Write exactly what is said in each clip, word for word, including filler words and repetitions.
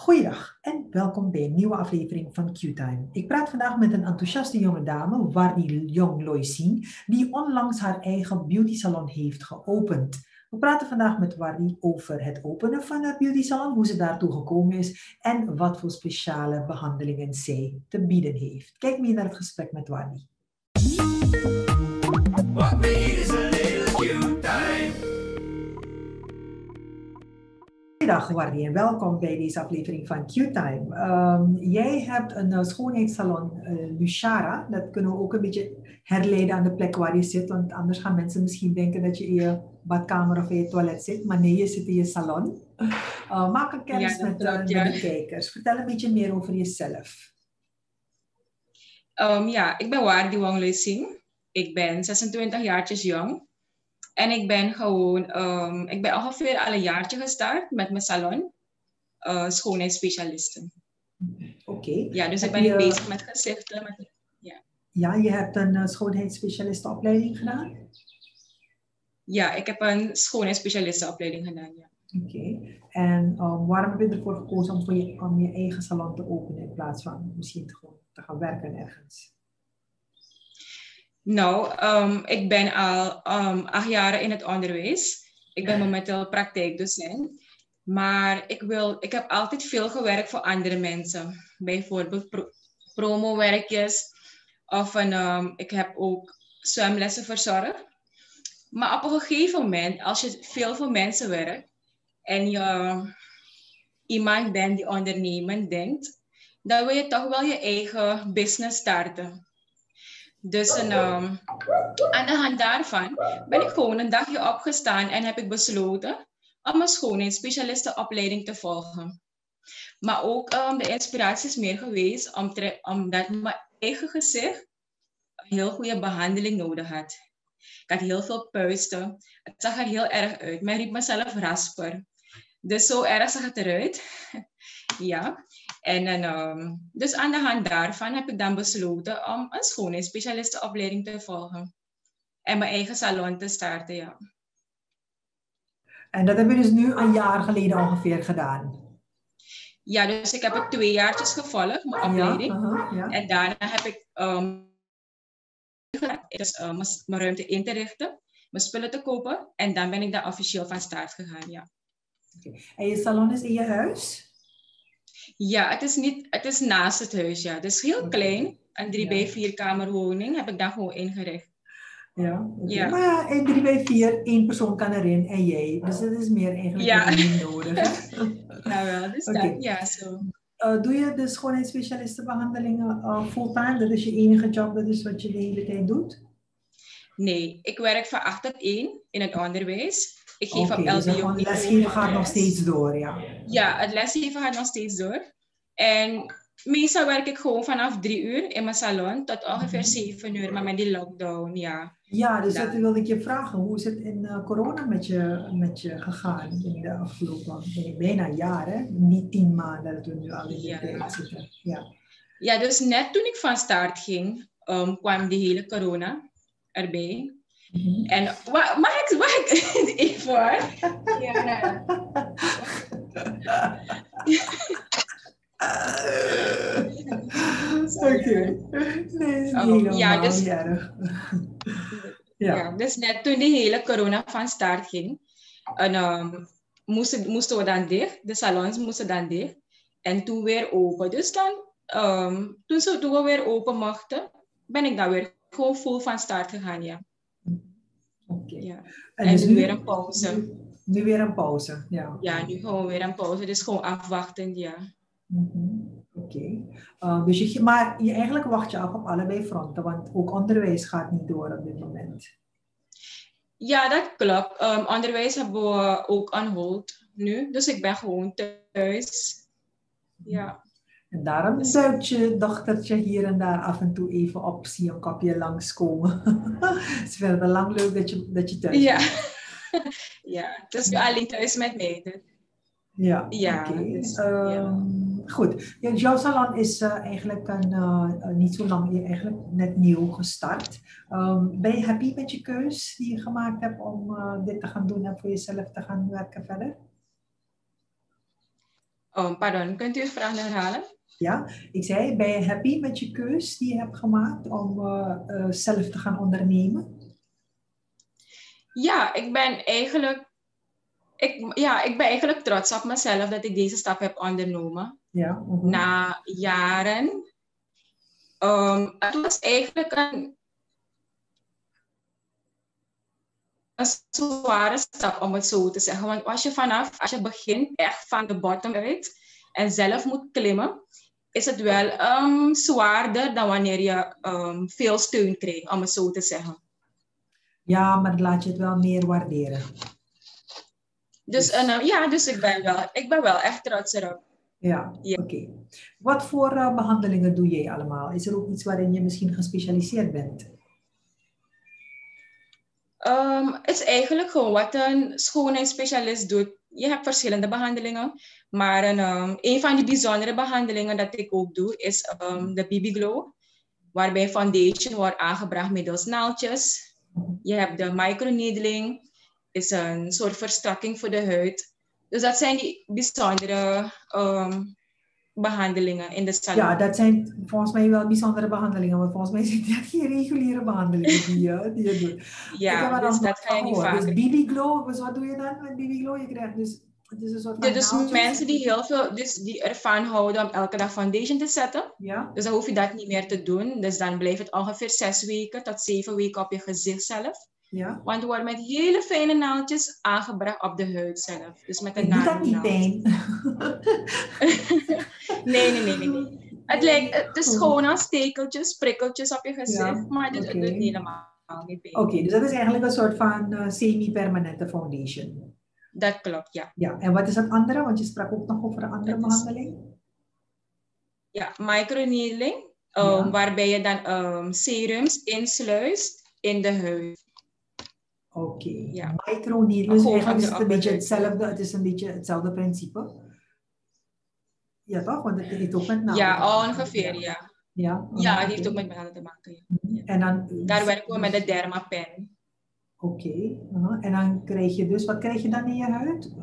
Goeiedag en welkom bij een nieuwe aflevering van Q-Time. Ik praat vandaag met een enthousiaste jonge dame, Wardy Jong Loising, die onlangs haar eigen beauty salon heeft geopend. We praten vandaag met Wardy over het openen van haar beauty salon, hoe ze daartoe gekomen is en wat voor speciale behandelingen zij te bieden heeft. Kijk mee naar het gesprek met Wardy. What we need is a little Q-Time. Goedendag Wardy en welkom bij deze aflevering van Q-Time. Um, jij hebt een uh, schoonheidssalon, uh, Luchara. Dat kunnen we ook een beetje herleiden aan de plek waar je zit, want anders gaan mensen misschien denken dat je in je badkamer of in je toilet zit, maar nee, je zit in je salon. Uh, maak een kennis ja, met, uh, ja. met de kijkers. Vertel een beetje meer over jezelf. Um, ja, ik ben Wardy Jong Loising. Ik ben zesentwintig jaartjes jong. En ik ben gewoon, um, ik ben ongeveer al een jaartje gestart met mijn salon, uh, schoonheidsspecialisten. Oké. Okay. Ja, dus heb ik ben je, bezig met gezichten. Met, ja. ja, je hebt een uh, schoonheidsspecialistenopleiding gedaan? Ja, ik heb een schoonheidsspecialistenopleiding gedaan, ja. Oké. Okay. En um, waarom heb je ervoor gekozen om, voor je, om je eigen salon te openen in plaats van misschien te, gewoon te gaan werken ergens? Nou, um, ik ben al um, acht jaar in het onderwijs. Ik ben momenteel praktijkdocent. Maar ik, wil, ik heb altijd veel gewerkt voor andere mensen. Bijvoorbeeld pro promowerkjes. Of een, um, ik heb ook zwemlessen verzorgd. Maar op een gegeven moment, als je veel voor mensen werkt. En je iemand bent die ondernemend denkt. Dan wil je toch wel je eigen business starten. Dus een, um, aan de hand daarvan ben ik gewoon een dagje opgestaan en heb ik besloten om een schoonheidsspecialistenopleiding te volgen. Maar ook um, de inspiratie is meer geweest om omdat mijn eigen gezicht een heel goede behandeling nodig had. Ik had heel veel puisten. Het zag er heel erg uit. Men riep mezelf rasper. Dus zo erg zag het eruit. Ja. En, en, um, dus aan de hand daarvan heb ik dan besloten om een schoonheidsspecialistenopleiding te volgen. En mijn eigen salon te starten, ja. En dat heb je dus nu een jaar geleden ongeveer gedaan? Ja, dus ik heb het twee jaartjes gevolgd, mijn opleiding. Ja, uh-huh, ja. En daarna heb ik um, dus, uh, mijn ruimte in te richten, mijn spullen te kopen. En dan ben ik daar officieel van start gegaan, ja. Okay. En je salon is in je huis? Ja, het is, niet, het is naast het huis, ja. Het is heel okay. klein. Een drie bij vier kamer woning heb ik daar gewoon ingericht. Ja, okay. Ja. Maar in drie bij vier, één persoon kan erin en jij. Dus dat is meer eigenlijk ja. niet nodig. Hè? Ja, wel. Dus okay. dat, ja, zo. Uh, doe je de schoonheidsspecialistenbehandelingen uh, fulltime? Dat is je enige job, dat is wat je de hele tijd doet? Nee, ik werk van acht tot één in het onderwijs. Ik geef okay, op L B O. Dus het lesgeven gaat nog steeds door, ja? Ja, het lesgeven gaat nog steeds door. En meestal werk ik gewoon vanaf drie uur in mijn salon tot ongeveer zeven uur, maar met die lockdown, ja. Ja, dus dat wilde ik je vragen. Hoe is het in uh, corona met je, met je gegaan in de afgelopen bijna een jaar, hè? Niet tien maanden dat we nu al in de ja. tijd zitten. Ja. Ja, dus net toen ik van start ging, um, kwam die hele corona erbij. Mm-hmm. En mag, mag ik, mag ik even voor? Ja, nou. Oké. Okay. Nee, oh, niet ja, dus, niet erg. ja. ja, dus net toen die hele corona van start ging, en, um, moesten, moesten we dan dicht, de salons moesten dan dicht. En toen weer open. Dus dan, um, toen, zo, toen we weer open mochten, ben ik dan weer gewoon full van start gegaan, ja. Oké. Okay. Ja. En, en dus nu, nu weer een pauze. Nu, nu weer een pauze, ja. Ja, nu gewoon weer een pauze. Dus gewoon afwachten, ja. Mm-hmm. Oké. Okay. Uh, dus je, maar je, eigenlijk wacht je af op allebei fronten, want ook onderwijs gaat niet door op dit moment. Ja, dat klopt. Um, onderwijs hebben we ook on hold nu. Dus ik ben gewoon thuis. Ja. En daarom dus... duikt je dochtertje hier en daar af en toe even op, zie een kopje langskomen. Het is verder lang leuk dat je, dat je thuis ja. bent. Ja, dus je alleen thuis met mij. Ja, ja, oké. Okay. Dus, um, ja. Goed. Ja, jouw salon is uh, eigenlijk een, uh, niet zo lang, eigenlijk net nieuw gestart. Um, ben je happy met je keus die je gemaakt hebt om uh, dit te gaan doen en voor jezelf te gaan werken verder? Oh, pardon, kunt u uw vraag nog herhalen? Ja, ik zei, ben je happy met je keus die je hebt gemaakt om uh, uh, zelf te gaan ondernemen? Ja, ik ben eigenlijk, ik, ja, ik ben eigenlijk trots op mezelf dat ik deze stap heb ondernomen. Ja. Uh-huh. Na jaren. Um, het was eigenlijk een, een zware stap, om het zo te zeggen. Want als je vanaf, als je begint echt van de bottom uit en zelf moet klimmen, is het wel um, zwaarder dan wanneer je um, veel steun krijgt, om het zo te zeggen. Ja, maar laat je het wel meer waarderen. Dus, dus. Uh, ja, dus ik ben, wel, ik ben wel echt trots erop. Ja, ja. Oké. Okay. Wat voor uh, behandelingen doe jij allemaal? Is er ook iets waarin je misschien gespecialiseerd bent? Um, het is eigenlijk gewoon wat een schoonheidsspecialist doet. Je hebt verschillende behandelingen, maar een, um, een van die bijzondere behandelingen dat ik ook doe is um, de B B Glow, waarbij foundation wordt aangebracht middels naaldjes. Je hebt de microneedling, is een soort verstrakking voor de huid. Dus dat zijn die bijzondere um, behandelingen in de salon. Ja, dat zijn volgens mij wel bijzondere behandelingen, maar volgens mij zijn dat geen reguliere behandelingen die je, die je doet. Ja, dus dat ga je niet vaker. Dus B B Glow, dus wat doe je dan met B B Glow? Je krijgt dus, het is een soort van ja, dus naaldjes. Mensen die heel veel, dus die ervan houden om elke dag foundation te zetten, ja. Dus dan hoef je dat niet meer te doen. Dus dan blijft het ongeveer zes weken tot zeven weken op je gezicht zelf. Ja. Want het wordt met hele fijne naaldjes aangebracht op de huid zelf. Dus met een doet dat niet pijn? nee, nee, nee, nee, nee. Het, lijkt, het is gewoon als stekeltjes, prikkeltjes op je gezicht. Ja, maar dit, okay. Het doet helemaal niet pijn. Oké, okay, dus dat is eigenlijk een soort van uh, semi-permanente foundation. Dat klopt, ja. Ja, en wat is het andere? Want je sprak ook nog over een andere dat behandeling. Is... Ja, microneedling. Um, ja. Waarbij je dan um, serums insluist in de huid. Oké, okay. Ja. Microneedling. Dus eigenlijk is het een beetje hetzelfde, het is een beetje hetzelfde principe. Ja, toch? Want het heeft ook met naalden. Ja, ongeveer, ja. Ja, ja, ja die heeft ook met naalden te maken. Ja. Mm-hmm. En dan, daar werken we met de dermapen. Oké, okay. uh-huh. En dan krijg je dus, wat krijg je dan in je huid?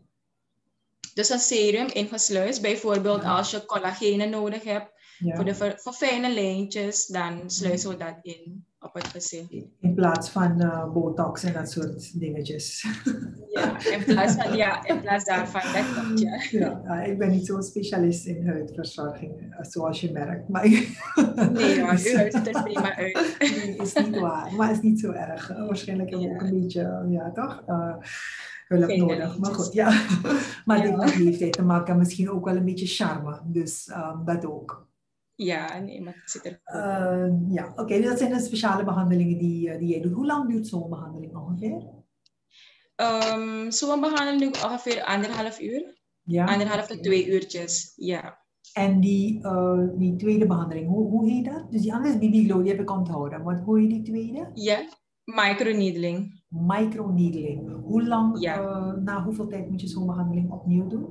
Dus een serum ingesluist. Bijvoorbeeld ja. Als je collagenen nodig hebt ja. voor de voor, voor fijne lijntjes, dan sluizen we dat in op het gezicht. In plaats van uh, botox en dat soort dingetjes. Ja, in plaats, van, ja, in plaats daarvan, dat klopt, ja. Ja, ja. Ik ben niet zo'n specialist in huidverzorging, zoals je merkt. Maar nee hoor, uw huid ziet er prima uit. Nee, is niet waar, maar is niet zo erg. Waarschijnlijk heb ik ja. ook een beetje, ja toch? Uh, hulp Geen nodig, maar goed, ja. Maar ja. dit met leeftijd te maken, misschien ook wel een beetje charme, dus um, dat ook. Ja, nee, maar het zit er goed. Uh, ja, oké, okay, dat zijn de speciale behandelingen die, uh, die jij doet. Hoe lang duurt zo'n behandeling ongeveer? Um, zo'n behandeling duurt ongeveer anderhalf uur. Ja, anderhalf tot twee uurtjes, ja. En die, uh, die tweede behandeling, hoe, hoe heet dat? Dus die andere is B B Glow, die heb ik onthouden. Maar hoe heet die tweede? Ja, microneedling. Microneedling. Hoe lang, ja. uh, na hoeveel tijd moet je zo'n behandeling opnieuw doen?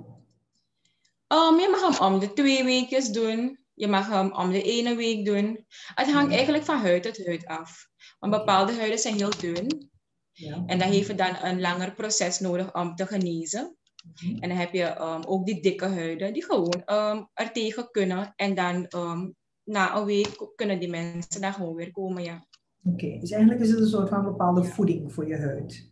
Um, je mag hem om de twee weekjes doen. Je mag hem om de ene week doen. Het hangt eigenlijk van huid tot huid af. Want bepaalde huiden zijn heel dun. Ja. En dan heeft het dan een langer proces nodig om te genezen. Mm-hmm. En dan heb je um, ook die dikke huiden die gewoon um, er tegen kunnen. En dan um, na een week kunnen die mensen daar gewoon weer komen. Ja. Oké, okay. Dus eigenlijk is het een soort van bepaalde voeding voor je huid.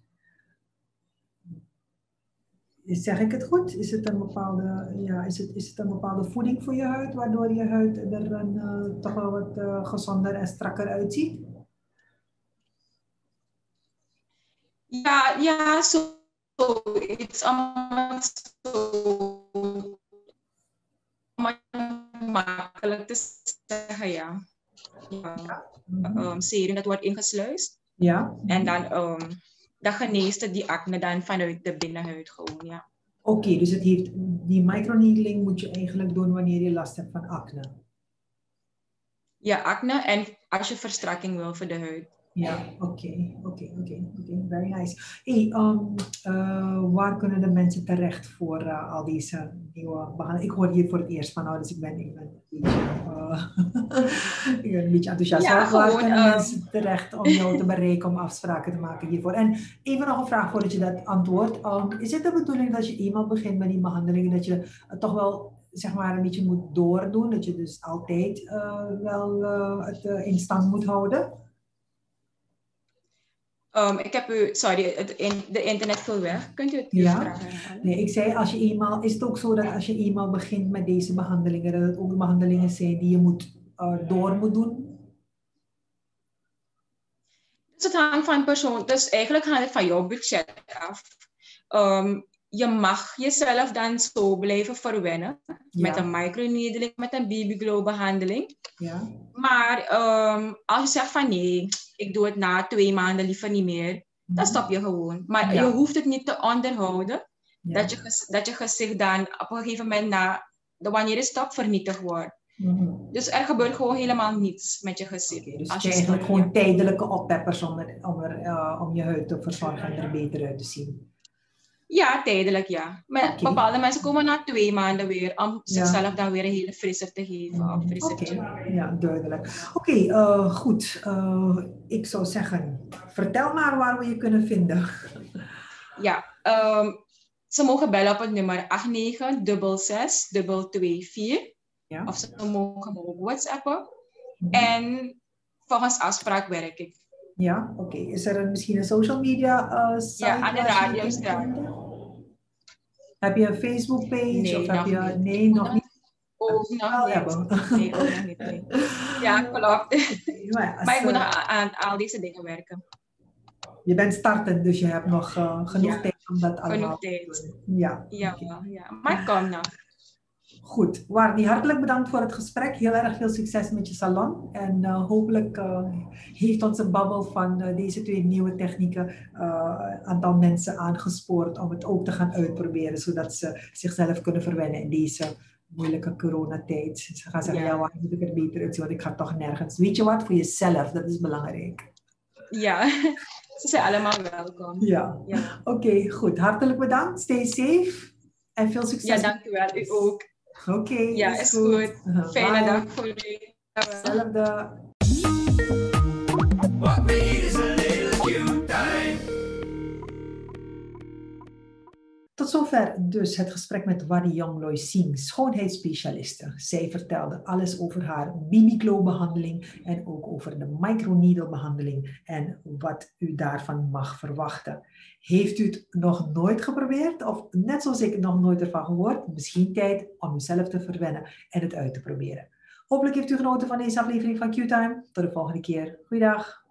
Zeg ik het goed? Is het een bepaalde, ja, is het, is het een bepaalde voeding voor je huid, waardoor je huid er een, uh, toch wel wat uh, gezonder en strakker uitziet? Ja, ja, zo. It's allemaal zo makkelijk te zeggen, ja. ja. Um, serum dat wordt ingesluist. Ja. En dan... Um, dat geneest die acne dan vanuit de binnenhuid gewoon, ja. Oké, okay, dus het heeft, die microneedling moet je eigenlijk doen wanneer je last hebt van acne? Ja, acne en als je verstrakking wil voor de huid. Ja, oké, oké, oké, oké, very nice. Hey, um, uh, waar kunnen de mensen terecht voor uh, al deze nieuwe behandelingen? Ik hoor hier voor het eerst van, nou, dus ik ben, ik ben een beetje, uh, ik ben een beetje enthousiast. Ja, Waar, waar gewoon. kunnen Um, mensen terecht om jou te bereiken, om afspraken te maken hiervoor? En even nog een vraag voordat je dat antwoordt. Um, is het de bedoeling dat je eenmaal begint met die behandelingen, dat je het toch wel, zeg maar, een beetje moet doordoen? Dat je dus altijd uh, wel uh, het uh, in stand moet houden? Um, ik heb u, sorry, het in, de internet viel weg. Kunt u het uw Ja, vraag herhalen? nee, ik zei als je eenmaal, is het ook zo dat als je eenmaal begint met deze behandelingen, dat het ook behandelingen zijn die je moet, uh, door moet doen? Dus het hangt van persoon, dus eigenlijk hangt het van jouw budget af. Um, je mag jezelf dan zo blijven verwennen Ja. met een microneedling, met een baby glow behandeling. Ja. Maar um, als je zegt van nee, ik doe het na twee maanden liever niet meer, dan stop je gewoon. Maar Ja. je hoeft het niet te onderhouden, Ja. dat, je, dat je gezicht dan op een gegeven moment na, de, wanneer je stopt, vernietigd wordt. Mm-hmm. Dus er gebeurt gewoon helemaal niets met je gezicht. Okay, dus als het je eigenlijk stopt, gewoon ja. tijdelijke oppeppers om, er, om, er, uh, om je huid te verzorgen en er beter uit te zien. Ja, tijdelijk ja. Maar Okay. bepaalde mensen komen na twee maanden weer om Ja. zichzelf dan weer een hele frisser te geven. Mm, Oké, okay. Ja, duidelijk. Oké, okay, uh, goed. Uh, ik zou zeggen, vertel maar waar we je kunnen vinden. Ja, um, ze mogen bellen op het nummer acht negen zes zes twee twee vier. Ja. Of ze mogen me ook whatsappen. Mm-hmm. En volgens afspraak werk ik. Ja, oké. Okay. Is er een, misschien een social media uh, site? Ja, aan de radiostraat. Heb je een Facebook page? Nee, of nog heb je... niet. Nee, nog niet. Ook nog niet. Hebben. Nee, ook nog niet. Nee. Ja, klopt. Maar, als, maar ik moet nog aan, aan al deze dingen werken. Je bent startend, dus je hebt nog uh, genoeg ja. tijd om dat allemaal genoeg tijd. te doen. Ja, ja, okay. ja. Maar kom nog. Goed, Warnie, hartelijk bedankt voor het gesprek. Heel erg veel succes met je salon. En uh, hopelijk uh, heeft onze babbel van uh, deze twee nieuwe technieken een uh, aantal mensen aangespoord om het ook te gaan uitproberen, zodat ze zichzelf kunnen verwennen in deze moeilijke coronatijd. Ze gaan zeggen, ja, ja waar moet ik er beter uitzien, want ik ga toch nergens. Weet je wat? Voor jezelf, dat is belangrijk. Ja, ze zijn allemaal welkom. Ja, ja. Oké, okay, goed. Hartelijk bedankt. Stay safe en veel succes. Ja, dank u wel. U ook. Oké, okay, ja, is, is goed. goed. Fijne Bye. Dag voor u. Hetzelfde. What we need is a little cute time. Tot zover dus het gesprek met Warnie Yongloy Singh, schoonheidsspecialiste. Zij vertelde alles over haar B B Glow behandeling en ook over de microneedle behandeling en wat u daarvan mag verwachten. Heeft u het nog nooit geprobeerd of net zoals ik nog nooit ervan gehoord? Misschien tijd om uzelf te verwennen en het uit te proberen. Hopelijk heeft u genoten van deze aflevering van Q-Time. Tot de volgende keer. Goeiedag.